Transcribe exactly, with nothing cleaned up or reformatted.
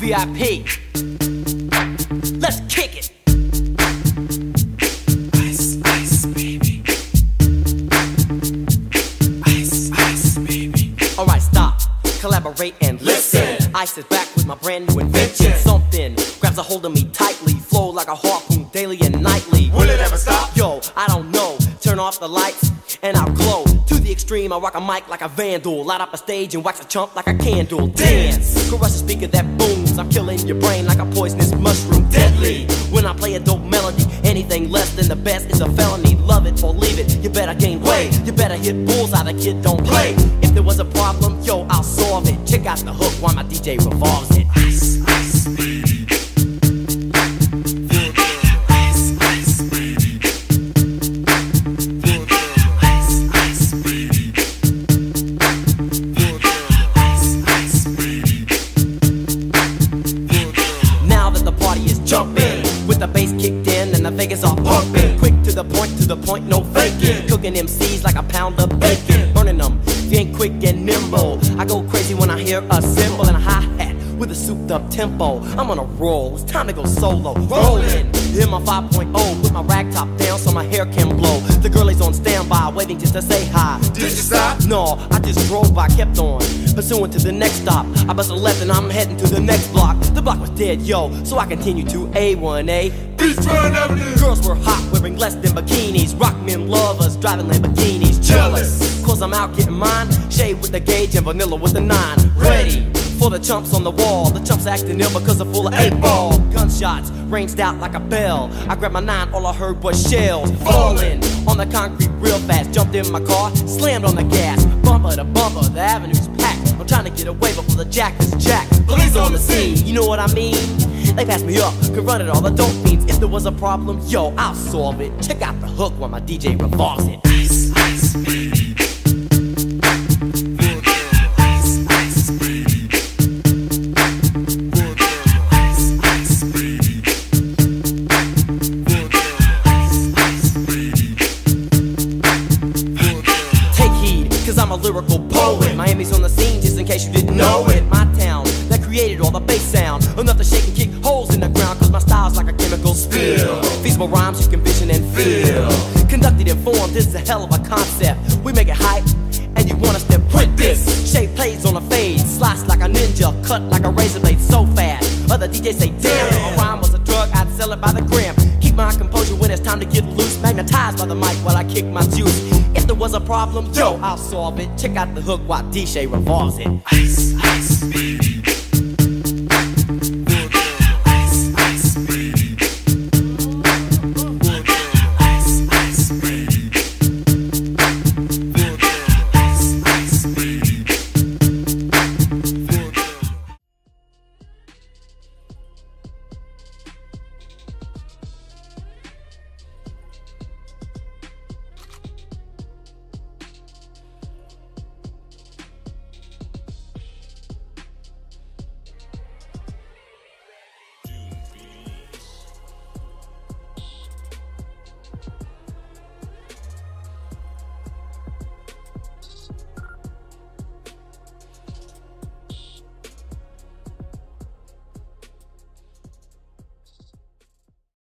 V I P. Let's kick it. Ice, ice, baby. Ice, ice, baby. Alright, stop, collaborate and listen. Ice is back with my brand new invention. Something grabs a hold of me tightly, flow like a harpoon daily and nightly. Will it ever stop? Yo, I don't know. Turn off the lights and I'll glow. To the extreme, I rock a mic like a vandal. Light up a stage and wax a chump like a candle. Dance, crush a speaker that booms. I'm killing your brain like a poisonous mushroom. Deadly, when I play a dope melody. Anything less than the best is a felony. Love it or leave it, you better gain weight. You better hit bullseye, the kid don't play. If there was a problem, yo, I'll solve it. Check out the hook while my D J revolves it. Ice, ice, baby. Jumping, with the bass kicked in and the Vegas all pumping. Quick to the point, to the point, no faking. Cooking M Cs like a pound of bacon. Burning them, if you ain't quick and nimble. I go crazy when I hear a cymbal and a hi-hat with a souped up tempo. I'm on a roll, it's time to go solo. Rolling, in my five point oh, put my rag top down so my hair can blow. The girl is on standby, waiting just to say hi. Did you stop? No, I just drove by, kept on pursuing to the next stop. I bust a left and I'm heading to the next block. The block was dead, yo, so I continued to A one A. Beachfront Avenue. Girls were hot, wearing less than bikinis. Rock men lovers, driving Lamborghinis. Jealous, cause I'm out getting mine. Shade with the gauge and vanilla with the nine. Ready for the chumps on the wall. The chumps acting ill because they're full of eight ball. Gunshots ranged out like a bell. I grabbed my nine, all I heard was shells falling on the concrete real fast. Jumped in my car, slammed on the gas. Bumper to bumper, the avenue's packed. I'm trying to get away before the jack is jacked. Police on the scene, you know what I mean? They pass me up, could run it all the dope fiends. If there was a problem, yo, I'll solve it. Check out the hook while my D J revolves it. Ice, ice, baby. I'm a lyrical poet. Miami's on the scene, just in case you didn't know it. My town, that created all the bass sound. Enough to shake and kick holes in the ground, cause my style's like a chemical spill. Feasible rhymes you can vision and feel. Conducted in form, this is a hell of a concept. We make it hype, and you want us to print this. Shape plays on a fade, slice like a ninja, cut like a razor blade so fast. Other D Js say, damn, if a rhyme was a drug, I'd sell it by the gram. Keep my composure when it's time to get loose. Magnetized by the mic while I kick my juice. If there was a problem, yo, I'll solve it. Check out the hook while D J revolves it. Ice, ice, baby.